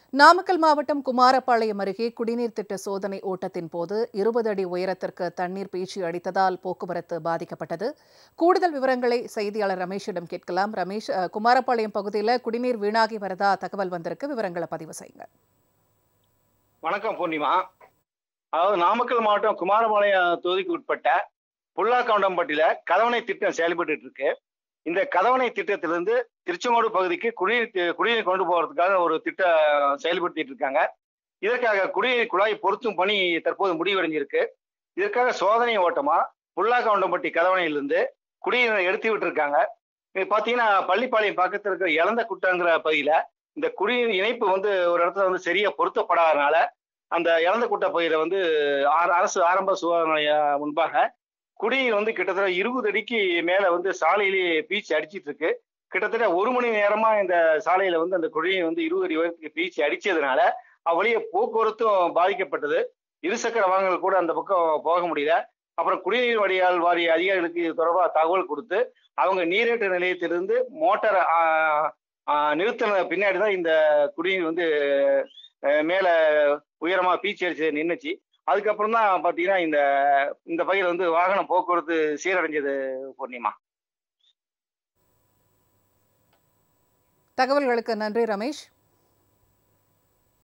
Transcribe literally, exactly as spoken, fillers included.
நாமக்கல் மாவட்டம் குமாரபாளையம் அருகே குடிநீர் திட்ட சோதனை ஓட்டத்தின் போது இருபது அடி உயரத்திற்கு தண்ணீர் பீச்சி அடித்ததால் போக்குவரத்து பாதிக்கப்பட்டது. கூடுதல் விவரங்களை செய்தியாளர் ரமேஷிடம் கேட்கலாம். ரமேஷ், குமாரபாளையம் பகுதியில் குடிநீர் வீணாகி வரதா தகவல் வந்திருக்கு, விவரங்களை பதிவு செய்யுங்க. வணக்கம் பூர்ணிமா. அதாவது நாமக்கல் மாவட்டம் குமாரபாளையம் தொகுதிக்கு உட்பட்ட புல்லாக்கவுண்டம்பட்டியில கதவணை திட்டம் செயல்பட்டு இருக்கு. இந்த கதவணை திட்டத்திலிருந்து திருச்செங்கோடு பகுதிக்கு குடிநீர் குடிநீர் கொண்டு போறதுக்காக ஒரு திட்டம் செயல்படுத்திட்டு இருக்காங்க. இதற்காக குடிநீர் குழாய் பொருத்தும் பணி தற்போது முடிவடைஞ்சிருக்கு. இதற்காக சோதனை ஓட்டமா புல்லாக்கவுண்டம்பட்டி கதவணையிலிருந்து குடிநீரை எடுத்து விட்டு இருக்காங்க. இது பாத்தீங்கன்னா பள்ளிப்பாளையம் பக்கத்தில் இருக்கிற இளந்த குட்டங்கிற பகுதியில இந்த குடிநீர் இணைப்பு வந்து ஒரு இடத்துல வந்து சரியா பொருத்தப்படாதனால அந்த இளந்த குட்ட பகுதியில வந்து அரசு ஆரம்ப சுகாதார நிலைய முன்பாக குடிநீர் வந்து கிட்டத்தட்ட இருபது அடிக்கு மேல வந்து சாலையிலேயே பீச்சு அடிச்சிட்டு இருக்கு. கிட்டத்தட்ட ஒரு மணி நேரமா இந்த சாலையில வந்து அந்த குடிநீர் வந்து இருபது அடி உயரத்துக்கு பீச்சு அடிச்சதுனால அவ்வழியே போக்குவரத்தும் பாதிக்கப்பட்டது. இருசக்கர வாகனங்கள் கூட அந்த பக்கம் போக முடியல. அப்புறம் குடிநீர் வடிகால் வாரிய அதிகாரிகளுக்கு இது தொடர்பாக தகவல் கொடுத்து அவங்க நீரேற்று நிலையத்திலிருந்து மோட்டாரை நிறுத்தின பின்னாடி தான் இந்த குடிநீர் வந்து மேல உயரமா பீச்சு அடிச்சது நின்றுச்சு. அதுக்கப்புறம் தான் பாத்தீங்கன்னா இந்த இந்த பகுதியில் வந்து வாகன போக்குவரத்து சீரடைஞ்சது. பூர்ணிமா, தகவல்களுக்கு நன்றி ரமேஷ்.